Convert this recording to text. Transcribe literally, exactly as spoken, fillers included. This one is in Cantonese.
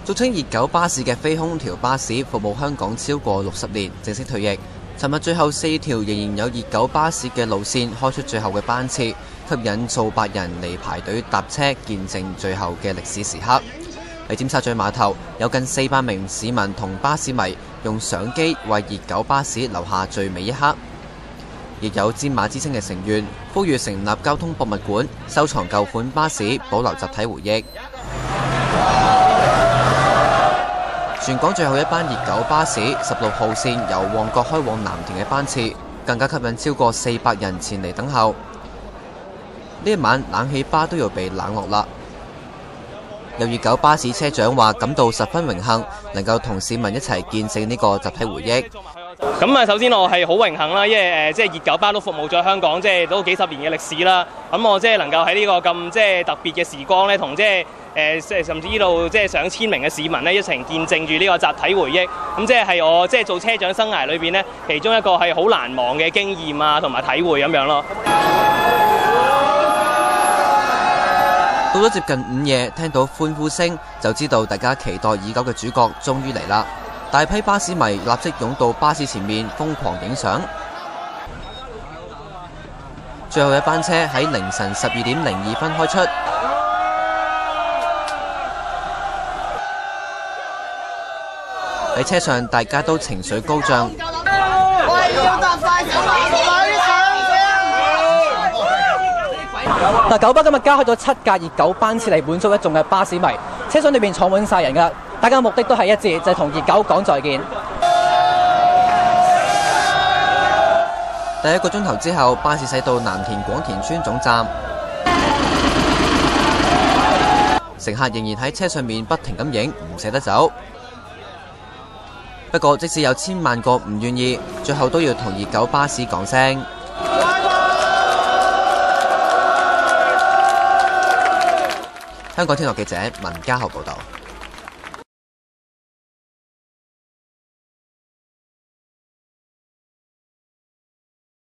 俗稱熱狗巴士嘅非空調巴士服務香港超過六十年，正式退役。尋日最後四條仍然有熱狗巴士嘅路線開出最後嘅班次，吸引數百人嚟排隊搭車，見證最後嘅歷史時刻。喺尖沙咀碼頭，有近四百名市民同巴士迷用相機為熱狗巴士留下最美一刻。亦有尖馬之星嘅成員呼籲成立交通博物館，收藏舊款巴士，保留集體回憶。全港最後一班熱狗巴士十六號線由旺角開往藍田嘅班次，更加吸引超過四百人前嚟等候。呢一晚冷氣巴都要被冷落啦。有熱狗巴士車長話感到十分榮幸，能夠同市民一齊見證呢個集體回憶。 咁啊，首先我係好榮幸啦，因為誒即係熱狗巴都服務咗香港，即係都幾十年嘅歷史啦。咁我即係能夠喺呢個咁即係特別嘅時光咧，同即係誒即係甚至呢度即係上千名嘅市民咧一齊見證住呢個集體回憶。咁即係係我即係做車長生涯裏邊咧，其中一個係好難忘嘅經驗啊，同埋體會咁樣咯。 到咗接近午夜，聽到歡呼聲，就知道大家期待已久嘅主角終於嚟啦！大批巴士迷立即湧到巴士前面瘋狂影相。最後一班車喺凌晨十二點零二分開出，喺車上大家都情緒高漲。 嗱，九巴今日加開咗七架熱狗班次嚟滿足一眾嘅巴士迷，車廂裏邊坐滿晒人㗎，大家嘅目的都係一致，就係同熱狗講再見。 第一個鐘頭之後，巴士駛到藍田廣田村總站，乘客仍然喺車上面不停咁影，唔捨得走。不過即使有千萬個唔願意，最後都要同熱狗巴士講聲。香港天下記者文家豪報道。